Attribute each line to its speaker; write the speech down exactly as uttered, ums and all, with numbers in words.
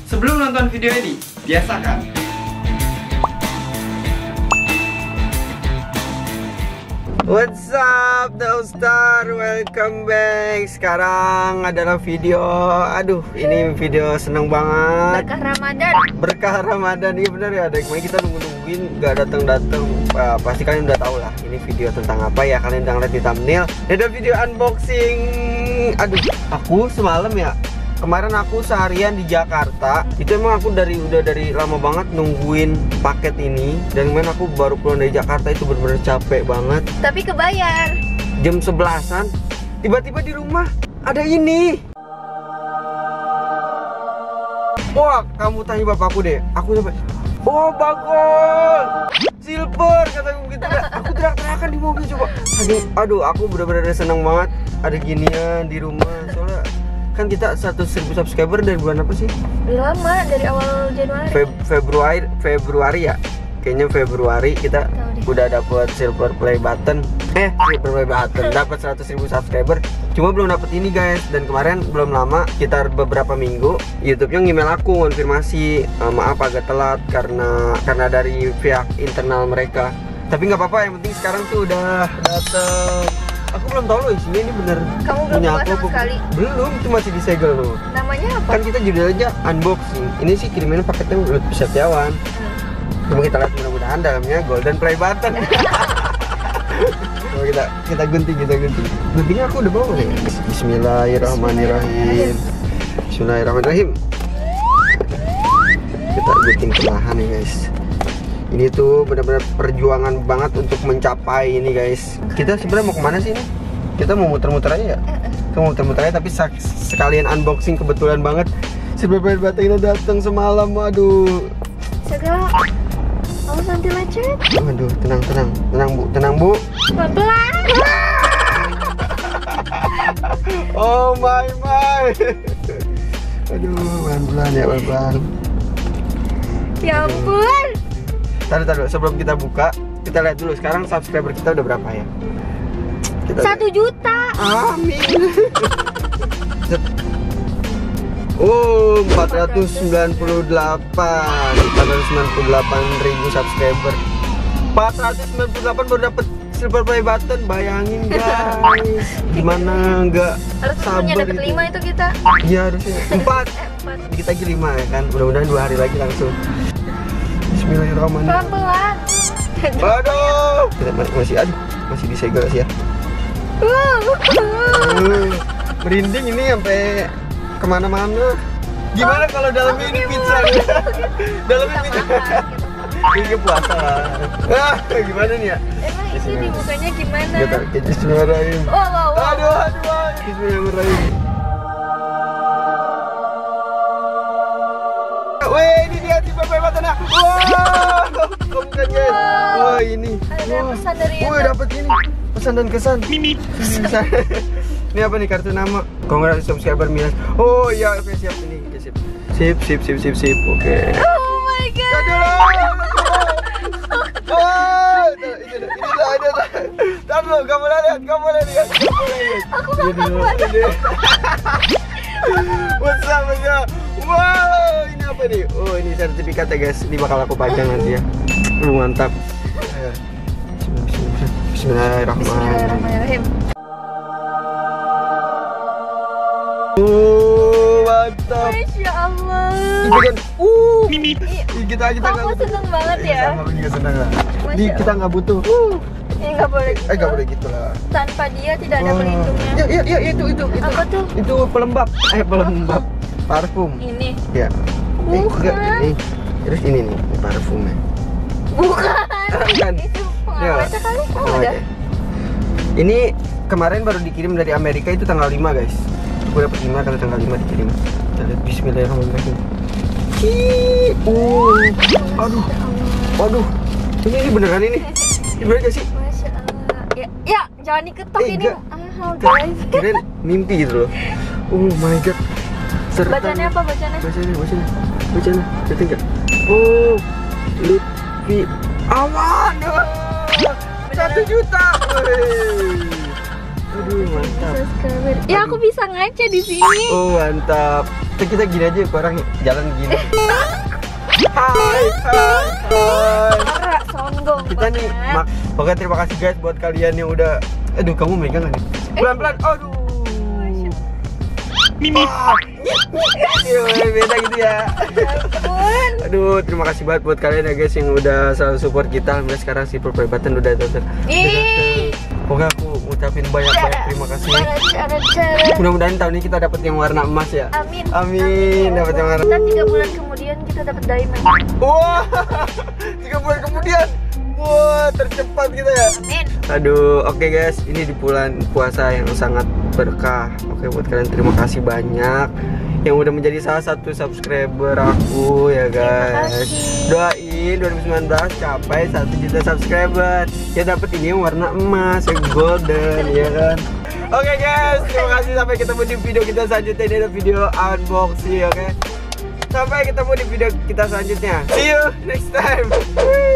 Speaker 1: Sebelum nonton video ini, biasakan What's up, Dawstar? Welcome back. Sekarang adalah video, aduh, ini video seneng banget.
Speaker 2: Berkah Ramadan.
Speaker 1: Berkah Ramadan, iya bener ya. Dari kemarin kita nunggu-nungguin gak datang-datang. Nah, pasti kalian udah tahu lah. Ini video tentang apa ya? Kalian udah ngeliat di thumbnail. Ini ada video unboxing. Aduh, aku semalam ya. Kemarin aku seharian di Jakarta. Itu emang aku dari udah dari lama banget nungguin paket ini. Dan kemarin aku baru pulang dari Jakarta, itu bener-bener capek banget.
Speaker 2: Tapi kebayar.
Speaker 1: Jam sebelasan, tiba-tiba di rumah ada ini. Wah, kamu tanya bapakku deh. Aku sampai, oh bagol, silver, kata aku gitu. Aku teriak-teriakan di mobil coba. Aduh, aduh, aku bener-bener seneng banget ada ginian di rumah. Soalnya kan kita seratus ribu subscriber dari bulan apa sih?
Speaker 2: Lama, dari awal Januari.
Speaker 1: Feb Februari, Februari ya? Kayaknya Februari kita udah dapet silver play button. Eh, silver play button, dapat seratus ribu subscriber. Cuma belum dapet ini guys. Dan kemarin belum lama, sekitar beberapa minggu, YouTube-nya ngemail aku konfirmasi, e, maaf agak telat karena karena dari pihak internal mereka. Tapi nggak apa-apa, yang penting sekarang tuh udah dateng. Aku belum tahu loh isinya ini bener.
Speaker 2: Kamu belum
Speaker 1: punya
Speaker 2: buka
Speaker 1: aku
Speaker 2: sama sekali?
Speaker 1: Belum, itu masih disegel loh.
Speaker 2: Namanya apa?
Speaker 1: Kan kita judul aja unboxing. Ini sih kirimin paketnya Lutfi Setiawan.
Speaker 2: Hmm.
Speaker 1: Cuma kita lihat mudah-mudahan dalamnya golden play button. Coba kita kita gunting kita gunting. Guntingnya aku udah bawa nih. Bismillahirrahmanirrahim. Bismillahirrahmanirrahim. Kita gunting perlahan nih guys. Ini tuh benar-benar perjuangan banget untuk mencapai ini guys. Kita sebenarnya mau kemana sih ini? Kita mau muter-muter aja ya? Kita mau muter-muter aja, tapi sekalian unboxing kebetulan banget. Silver play button kita datang semalam, waduh.
Speaker 2: Segala. Awas nanti lecet.
Speaker 1: Waduh, tenang, tenang, tenang bu, tenang bu.
Speaker 2: Pelan.
Speaker 1: Oh my my. Aduh, pelan-pelan ya, pelan-pelan.
Speaker 2: Ya ampun.
Speaker 1: Taruh, taruh, sebelum kita buka, kita lihat dulu sekarang subscriber kita udah berapa ya? Kita
Speaker 2: Satu juta.
Speaker 1: Amin. Oh, empat ratus sembilan puluh delapan empat ratus sembilan puluh delapan ribu subscriber. empat ratus sembilan puluh delapan baru dapet silver play button, bayangin guys. Gimana nggak sabar
Speaker 2: Harusnya dapat
Speaker 1: itu.
Speaker 2: lima itu kita.
Speaker 1: Iya harusnya empat.
Speaker 2: Eh, empat.
Speaker 1: Dikit lagi lima ya kan. Mudah-mudahan dua hari lagi langsung. Bismillahirrahmanirrahim.
Speaker 2: Pelan-pelan.
Speaker 1: Aduh, kita masih aduh, masih disegel sih ya. Uh, merinding ini sampai kemana-mana. Gimana kalau dalamnya ini pizza? Dalamnya pizza. Ini puasa lah. Ah, gimana nih ya?
Speaker 2: Emang itu dibukanya gimana?
Speaker 1: Kita kita Bismillahirrahmanirrahim.
Speaker 2: Oh, wow, wow.
Speaker 1: Aduh, aduh, Bismillahirrahmanirrahim. Wih, ini dia si Bapak Batana. Wow, kamu kan guys. Wah, ini.
Speaker 2: Ada pesan dari
Speaker 1: Wah,
Speaker 2: YouTube.
Speaker 1: dapat ini. Pesan dan kesan. Mimi. Ini apa nih, kartu nama? Congrats subscriber minus. Oh iya, oke siap ini. Oke, sip. Sip, sip, sip, sip, sip. Oke.
Speaker 2: Oh my god.
Speaker 1: Aduh. Oh, ini ini dah, ini dah. Tar lo, kamu lihat, kamu lihat.
Speaker 2: Aku gak kuat.
Speaker 1: What's up, what's up? Wow, ini apa nih? Oh, ini sertifikat ya guys. Ini bakal aku pajang nanti ya. Uh, mantap. Bismillahirrahmanirrahim.
Speaker 2: Bismillahirrahmanirrahim.
Speaker 1: Oh, mantap.
Speaker 2: Masya Allah.
Speaker 1: Itu kan, uh, mimi. Kita kita
Speaker 2: Kamu
Speaker 1: nggak-
Speaker 2: seneng banget ya?
Speaker 1: Sama aku juga senang lah.
Speaker 2: Masya
Speaker 1: Di kita nggak butuh. Uh.
Speaker 2: Ya nggak boleh gitu.
Speaker 1: Eh nggak boleh gitu lah.
Speaker 2: Tanpa dia tidak ada
Speaker 1: Oh.
Speaker 2: pelindungnya.
Speaker 1: Ya, ya, ya, itu, itu, itu.
Speaker 2: Apa tuh?
Speaker 1: Itu pelembab. Eh, pelembab. Parfum.
Speaker 2: Ini.
Speaker 1: Ya. Eh,
Speaker 2: Bukan.
Speaker 1: enggak, ini. Terus ini nih, ini parfumnya.
Speaker 2: Bukan.
Speaker 1: Bukan.
Speaker 2: Itu pengawetnya kali. Oh,
Speaker 1: Oh,
Speaker 2: ada.
Speaker 1: oke. Ini kemarin baru dikirim dari Amerika, itu tanggal lima guys. Gue dapet lima, kalau tanggal lima dikirim. Kita lihat Bismillahirrahmanirrahim. Ih, uh, aduh, waduh, ini, ini beneran ini, ini beneran gak sih?
Speaker 2: Masya Allah. Ya, ya jangan diketok
Speaker 1: Eh,
Speaker 2: ini.
Speaker 1: enggak.
Speaker 2: Ah, guys.
Speaker 1: Kirain mimpi gitu loh. Oh my god. Serta-
Speaker 2: Bacanya apa bacanya?
Speaker 1: Bacanya, bacanya, bacanya, bacanya enggak? Oh, Lutfi Awan. Satu juta. Wey. Aduh, mantap.
Speaker 2: Ya aku bisa ngaca di sini.
Speaker 1: Oh, mantap. Kita, kita gini aja ke orang jalan gini. Hai, hai, hai.
Speaker 2: Marah, sombong
Speaker 1: Kita nih,
Speaker 2: banget.
Speaker 1: mak pokoknya terima kasih guys buat kalian yang udah. Aduh, kamu megang nggak nih? Pelan-pelan. Aduh. Wah, iya, beda gitu ya.
Speaker 2: Ampun.
Speaker 1: Aduh, terima kasih banget buat kalian ya guys yang udah selalu support kita. Alhamdulillah sekarang si Silver Play Button udah datang.
Speaker 2: Ih.
Speaker 1: Pokoknya aku ngucapin banyak-banyak terima kasih.
Speaker 2: Cara-cara.
Speaker 1: Mudah-mudahan tahun ini kita dapat yang warna emas ya.
Speaker 2: Amin.
Speaker 1: Amin, dapat yang warna.
Speaker 2: Kita tiga bulan kemudian kita dapat diamond.
Speaker 1: Wah, tiga bulan kemudian. Wah, tercepat kita ya.
Speaker 2: Amin.
Speaker 1: Aduh, oke guys, ini di bulan puasa yang sangat berkah. Oke, buat kalian terima kasih banyak yang udah menjadi salah satu subscriber aku ya guys.
Speaker 2: kasih.
Speaker 1: Doain dua ribu sembilan belas capai satu juta subscriber. Ya dapat ini yang warna emas, yang golden ya kan. Oke guys, terima kasih, sampai ketemu di video kita selanjutnya. Ini ada video unboxing, oke. Sampai ketemu di video kita selanjutnya. See you next time.